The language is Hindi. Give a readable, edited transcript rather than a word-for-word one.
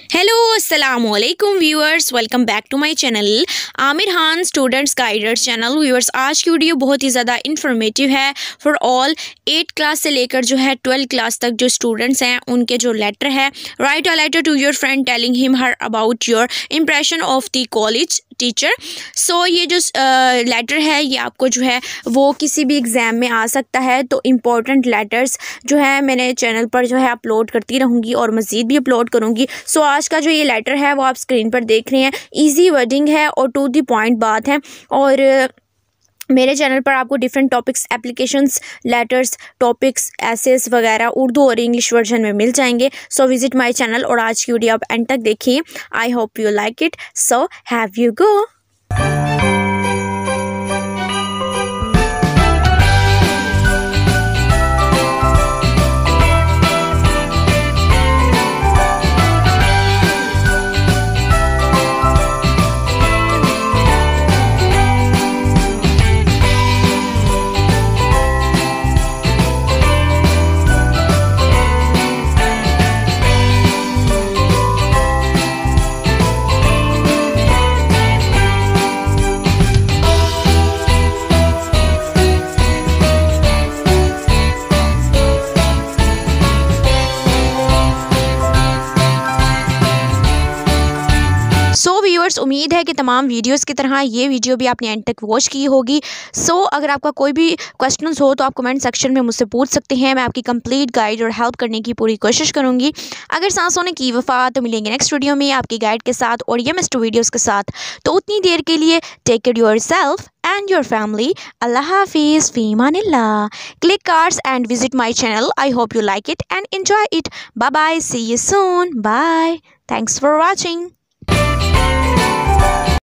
हेलो अस्सलाम वालेकुम viewers, welcome back to my channel Aamir Khan students guiders channel. Viewers, आज की वीडियो बहुत ही ज़्यादा इन्फॉर्मेटिव है फॉर ऑल 8 क्लास से लेकर जो है 12 क्लास तक जो स्टूडेंट्स हैं उनके जो लेटर है, write a letter to your friend telling him her about your impression of the college teacher. So ये जो लेटर है ये आपको जो है वो किसी भी एग्ज़ाम में आ सकता है। तो इम्पोर्टेंट लेटर्स जो है मैंने चैनल पर जो है अपलोड करती रहूँगी और मज़ीद भी अपलोड करूँगी। सो आज का जो ये लेटर है वो आप स्क्रीन पर देख रहे हैं। इजी वर्डिंग है और टू द पॉइंट बात है। और मेरे चैनल पर आपको different topics, applications, letters, topics, essays वगैरह उर्दू और इंग्लिश वर्जन में मिल जाएंगे। सो विजिट माय चैनल और आज की वीडियो आप एंड तक देखिए। I hope you like it. So have you go. So viewers, उम्मीद है कि तमाम वीडियोस की तरह ये वीडियो भी आपने एंड तक वॉच की होगी। सो अगर आपका कोई भी क्वेश्चंस हो तो आप कमेंट सेक्शन में मुझसे पूछ सकते हैं। मैं आपकी कंप्लीट गाइड और हेल्प करने की पूरी कोशिश करूंगी। अगर सांसों ने की वफा तो मिलेंगे नेक्स्ट वीडियो में आपकी गाइड के साथ और ये मिस्टर वीडियोज़ के साथ। तो उतनी देर के लिए take care yourself and your family. Allah Hafiz, fi amanillah. Click cards and visit my channel. I hope you like it and enjoy it. Bye bye. See you soon. Bye. Thanks for watching.